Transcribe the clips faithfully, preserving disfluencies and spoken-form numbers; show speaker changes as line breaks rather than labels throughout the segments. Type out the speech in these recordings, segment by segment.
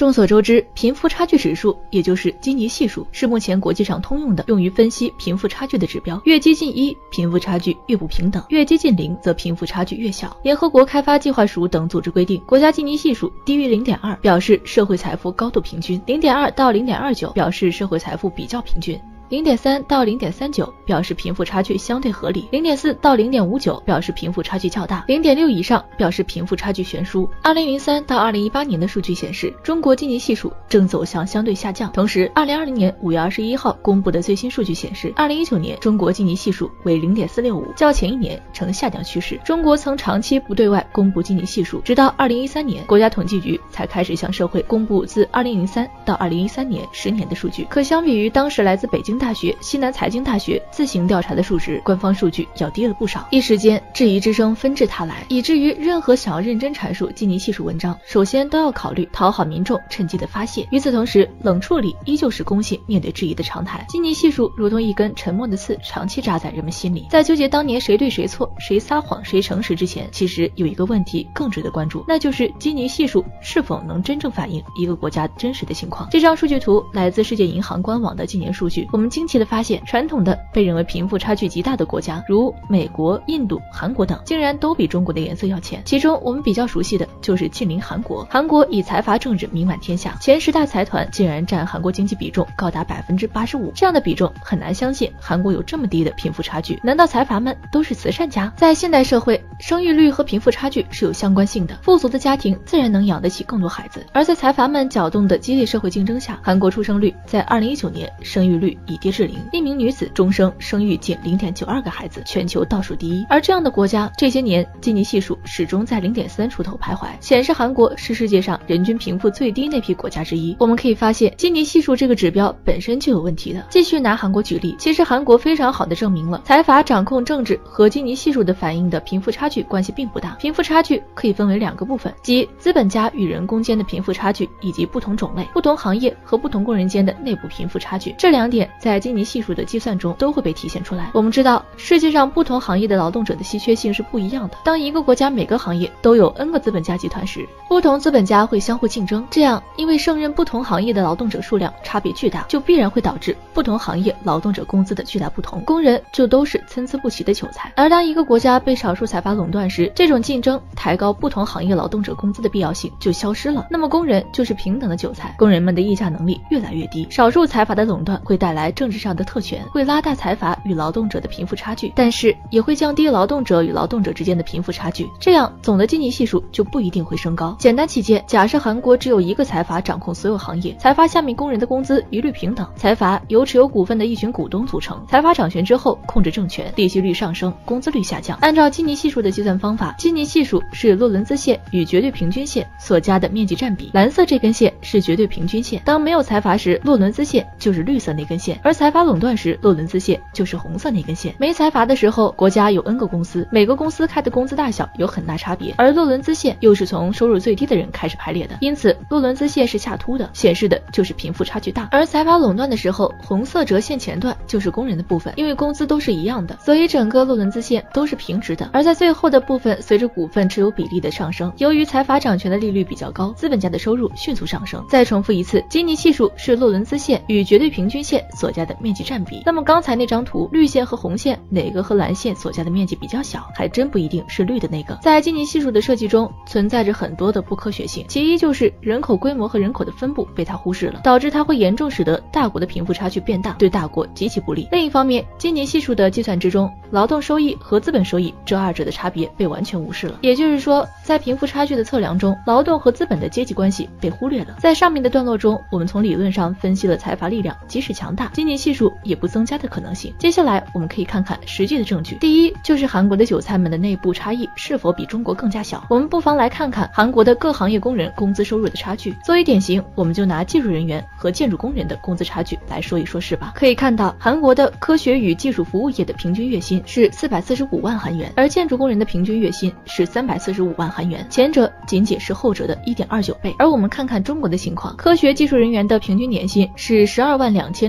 众所周知，贫富差距指数，也就是基尼系数，是目前国际上通用的用于分析贫富差距的指标。越接近一，贫富差距越不平等；越接近零，则贫富差距越小。联合国开发计划署等组织规定，国家基尼系数低于 零点二，表示社会财富高度平均； 零点二到 零点二九 表示社会财富比较平均。零点三到 零点三九 表示贫富差距相对合理 ,零点四到 零点五九 表示贫富差距较大 ,零点六 以上表示贫富差距悬殊。二零零三到二零一八年的数据显示，中国基尼系数正走向相对下降。同时，二零二零年五月二十一号公布的最新数据显示，二零一九年中国基尼系数为 零点四六五， 较前一年呈下降趋势。中国曾长期不对外公布基尼系数，直到二零一三年，国家统计局才开始向社会公布自二零零三到二零一三年十年的数据。可相比于当时来自北京大学、西南财经大学自行调查的数值，官方数据要低了不少。一时间，质疑之声纷至沓来，以至于任何想要认真阐述基尼系数文章，首先都要考虑讨好民众，趁机的发泄。与此同时，冷处理依旧是公信面对质疑的常态。基尼系数如同一根沉默的刺，长期扎在人们心里。在纠结当年谁对谁错、谁撒谎谁诚实之前，其实有一个问题更值得关注，那就是基尼系数是否能真正反映一个国家真实的情况。这张数据图来自世界银行官网的今年数据，我们惊奇地发现，传统的被认为贫富差距极大的国家，如美国、印度、韩国等，竟然都比中国的颜色要浅。其中我们比较熟悉的就是近邻韩国。韩国以财阀政治名满天下，前十大财团竟然占韩国经济比重高达 百分之八十五， 这样的比重很难相信韩国有这么低的贫富差距。难道财阀们都是慈善家？在现代社会，生育率和贫富差距是有相关性的，富足的家庭自然能养得起更多孩子。而在财阀们搅动的激烈社会竞争下，韩国出生率在二零一九年生育率已跌至零，一名女子终生生育仅 零点九二个孩子，全球倒数第一。而这样的国家，这些年基尼系数始终在 零点三 出头徘徊，显示韩国是世界上人均贫富最低那批国家之一。我们可以发现，基尼系数这个指标本身就有问题的。继续拿韩国举例，其实韩国非常好的证明了财阀掌控政治和基尼系数的反映的贫富差距关系并不大。贫富差距可以分为两个部分，即资本家与人工间的贫富差距，以及不同种类、不同行业和不同工人间的内部贫富差距。这两点在基尼系数的计算中都会被体现出来。我们知道，世界上不同行业的劳动者的稀缺性是不一样的。当一个国家每个行业都有 N 个资本家集团时，不同资本家会相互竞争，这样因为胜任不同行业的劳动者数量差别巨大，就必然会导致不同行业劳动者工资的巨大不同，工人就都是参差不齐的韭菜。而当一个国家被少数财阀垄断时，这种竞争抬高不同行业劳动者工资的必要性就消失了，那么工人就是平等的韭菜，工人们的议价能力越来越低。少数财阀的垄断会带来政治上的特权，会拉大财阀与劳动者的贫富差距，但是也会降低劳动者与劳动者之间的贫富差距，这样总的基尼系数就不一定会升高。简单起见，假设韩国只有一个财阀掌控所有行业，财阀下面工人的工资一律平等，财阀由持有股份的一群股东组成，财阀掌权之后控制政权，利息率上升，工资率下降。按照基尼系数的计算方法，基尼系数是洛伦兹线与绝对平均线所加的面积占比，蓝色这根线是绝对平均线，当没有财阀时，洛伦兹线就是绿色那根线，而财阀垄断时，洛伦兹线就是红色那根线。没财阀的时候，国家有 N 个公司，每个公司开的工资大小有很大差别，而洛伦兹线又是从收入最低的人开始排列的，因此洛伦兹线是下凸的，显示的就是贫富差距大。而财阀垄断的时候，红色折线前段就是工人的部分，因为工资都是一样的，所以整个洛伦兹线都是平直的。而在最后的部分，随着股份持有比例的上升，由于财阀掌权的利率比较高，资本家的收入迅速上升。再重复一次，基尼系数是洛伦兹线与绝对平均线所加的面积占比。那么刚才那张图，绿线和红线哪个和蓝线所加的面积比较小，还真不一定是绿的那个。在基尼系数的设计中存在着很多的不科学性，其一就是人口规模和人口的分布被它忽视了，导致它会严重使得大国的贫富差距变大，对大国极其不利。另一方面，基尼系数的计算之中，劳动收益和资本收益这二者的差别被完全无视了，也就是说，在贫富差距的测量中，劳动和资本的阶级关系被忽略了。在上面的段落中，我们从理论上分析了财阀力量即使强大，基尼系数也不增加的可能性。接下来我们可以看看实际的证据。第一，就是韩国的韭菜们的内部差异是否比中国更加小。我们不妨来看看韩国的各行业工人工资收入的差距。作为典型，我们就拿技术人员和建筑工人的工资差距来说一说是吧。可以看到，韩国的科学与技术服务业的平均月薪是四百四十五万韩元，而建筑工人的平均月薪是三百四十五万韩元，前者仅仅是后者的 一点二九倍。而我们看看中国的情况，科学技术人员的平均年薪是十二万两千零四十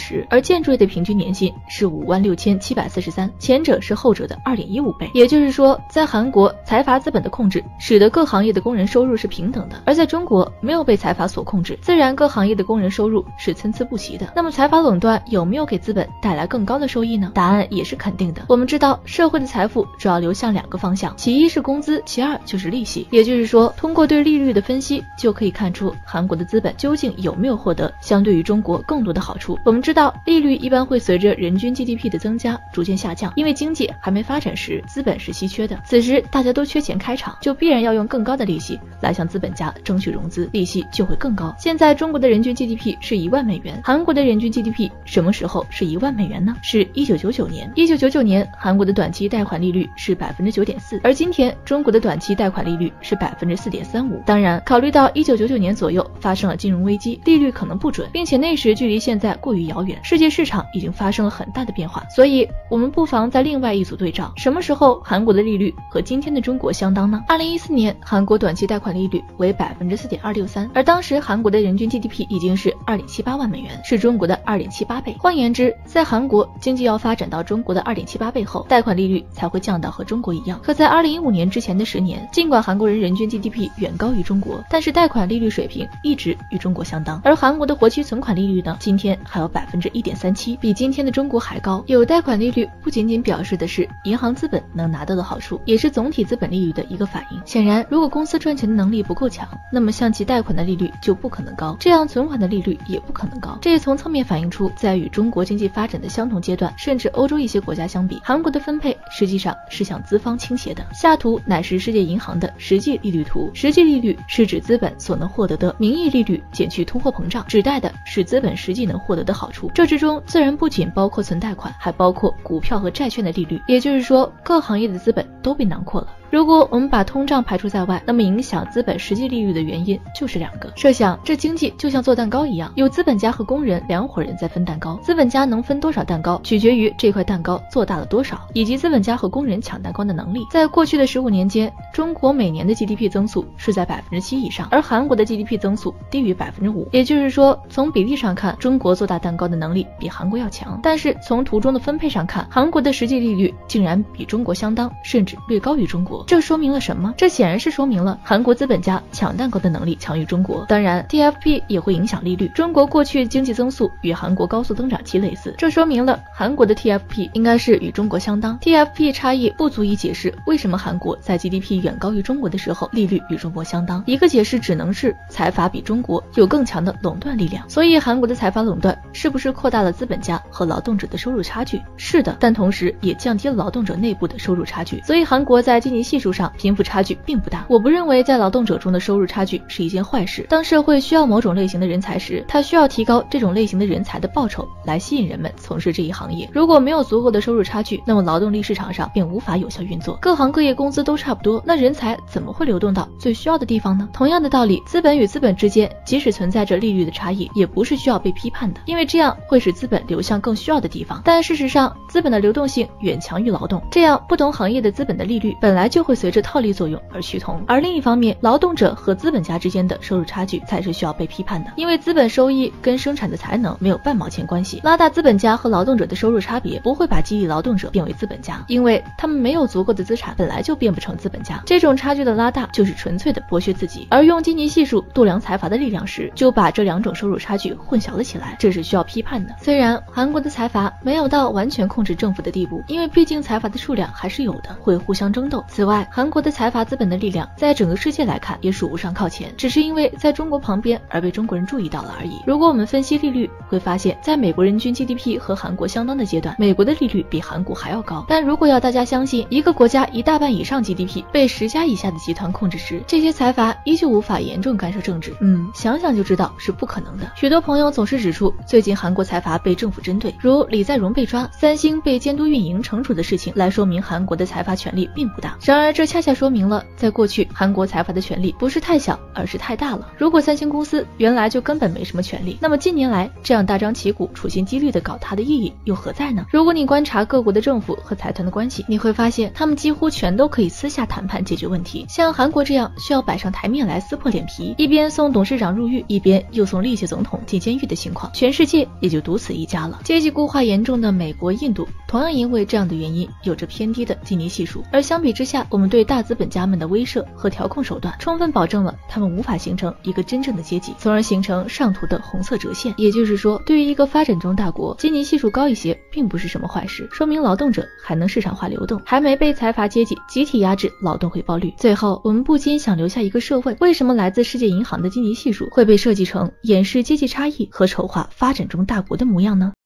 十，而建筑业的平均年薪是五万六千七百四十三，前者是后者的 二点一五倍。也就是说，在韩国财阀资本的控制使得各行业的工人收入是平等的，而在中国没有被财阀所控制，自然各行业的工人收入是参差不齐的。那么财阀垄断有没有给资本带来更高的收益呢？答案也是肯定的。我们知道社会的财富主要流向两个方向，其一是工资，其二就是利息。也就是说，通过对利率的分析就可以看出韩国的资本究竟有没有获得相对于中国更多的好处。我们知道利率一般会随着人均 G D P 的增加逐渐下降，因为经济还没发展时资本是稀缺的，此时大家都缺钱开厂，就必然要用更高的利息来向资本家争取融资，利息就会更高。现在中国的人均 G D P 是一万美元，韩国的人均 G D P 什么时候是一万美元呢？是一九九九年。一九九九年韩国的短期贷款利率是 百分之九点四， 而今天中国的短期贷款利率是 百分之四点三五。 当然考虑到一九九九年左右发生了金融危机，利率可能不准，并且那时距离现在过于遥远，世界市场已经发生了很大的变化，所以我们不妨在另外一组对照，什么时候韩国的利率和今天的中国相当呢？二零一四年韩国短期贷款利率为 百分之四点二六三， 而当时韩国的人均 G D P 已经是 二点七八万美元，是中国的 二点七八倍。换言之，在韩国经济要发展到中国的 二点七八倍后，贷款利率才会降到和中国一样。可在二零一五年之前的十年，尽管韩国人人均 G D P 远高于中国，但是贷款利率水平一直与中国相当。而韩国的活期存款利率呢，今天还有 百分之一点三七， 比今天的中国还高。有贷款利率不仅仅表示的是银行资本能拿到的好处，也是总体资本利率的一个反应。显然，如果公司赚钱的能力不够强，那么向其贷款的利率就不可能高，这样存款的利率也不可能高。这也从侧面反映出，在与中国经济发展的相同阶段，甚至欧洲一些国家相比，韩国的分配实际上是向资方倾斜的。下图乃是世界银行的实际利率图，实际利率是指资本所能获得的名义利率减去通货膨胀，指代的是资本实际能获得的好处。这之中自然不仅包括存贷款，还包括股票和债券的利率，也就是说各行业的资本都被囊括了。如果我们把通胀排除在外，那么影响资本实际利率的原因就是两个。设想这经济就像做蛋糕一样，有资本家和工人两伙人在分蛋糕，资本家能分多少蛋糕取决于这块蛋糕做大了多少，以及资本家和工人抢蛋糕的能力。在过去的十五年间，中国每年的 G D P 增速是在 百分之七 以上，而韩国的 G D P 增速低于 百分之五。 也就是说，从比例上看，中国做大蛋糕的能力比韩国要强，但是从图中的分配上看，韩国的实际利率竟然比中国相当，甚至略高于中国。这说明了什么？这显然是说明了韩国资本家抢蛋糕的能力强于中国。当然 T F P 也会影响利率，中国过去经济增速与韩国高速增长期类似，这说明了韩国的 T F P 应该是与中国相当。 T F P 差异不足以解释为什么韩国在 G D P 远高于中国的时候利率与中国相当，一个解释只能是财阀比中国有更强的垄断力量。所以韩国的财阀垄断是不是扩大了资本家和劳动者的收入差距？是的，但同时也降低了劳动者内部的收入差距。所以韩国在基尼系数上贫富差距并不大。我不认为在劳动者中的收入差距是一件坏事。当社会需要某种类型的人才时，它需要提高这种类型的人才的报酬来吸引人们从事这一行业。如果没有足够的收入差距，那么劳动力市场上便无法有效运作，各行各业工资都差不多，那人才怎么会流动到最需要的地方呢？同样的道理，资本与资本之间即使存在着利率的差异，也不是需要被批判的，因为这样会使资本流向更需要的地方。但事实上，资本的流动性远强于劳动，这样不同行业的资本的利率本来就会随着套利作用而趋同。而另一方面，劳动者和资本家之间的收入差距才是需要被批判的，因为资本收益跟生产的才能没有半毛钱关系。拉大资本家和劳动者的收入差别不会把激励劳动者变为资本家，因为他们没有足够的资产，本来就变不成资本家。这种差距的拉大就是纯粹的剥削自己，而用基尼系数度量财阀的力量时，就把这两种收入差距混淆了起来，这是需要批判的。虽然韩国的财阀没有到完全控制政府的地步，因为毕竟财阀的数量还是有的，会互相争斗。此外，韩国的财阀资本的力量在整个世界来看也数不上靠前，只是因为在中国旁边而被中国人注意到了而已。如果我们分析利率，会发现在美国人均 G D P 和韩国相当的阶段，美国的利率比韩国还要高。但如果要大家相信一个国家一大半以上 G D P 被十家以下的集团控制时，这些财阀依旧无法严重干涉政治，嗯，想想就知道是不可能的。许多朋友总是指出，最近韩国财阀被政府针对，如李在镕被抓，三星经被监督运营惩处的事情来说明韩国的财阀权力并不大。然而这恰恰说明了，在过去韩国财阀的权力不是太小，而是太大了。如果三星公司原来就根本没什么权力，那么近年来这样大张旗鼓、处心积虑的搞它的意义又何在呢？如果你观察各国的政府和财团的关系，你会发现他们几乎全都可以私下谈判解决问题。像韩国这样需要摆上台面来撕破脸皮，一边送董事长入狱，一边又送历届总统进监狱的情况，全世界也就独此一家了。阶级固化严重的美国、印度同样因为这样的原因有着偏低的基尼系数，而相比之下，我们对大资本家们的威慑和调控手段充分保证了他们无法形成一个真正的阶级，从而形成上图的红色折线。也就是说，对于一个发展中大国，基尼系数高一些并不是什么坏事，说明劳动者还能市场化流动，还没被财阀阶级集体压制劳动回报率。最后，我们不禁想留下一个设问：为什么来自世界银行的基尼系数会被设计成掩饰阶级差异和丑化发展中大国的模样呢？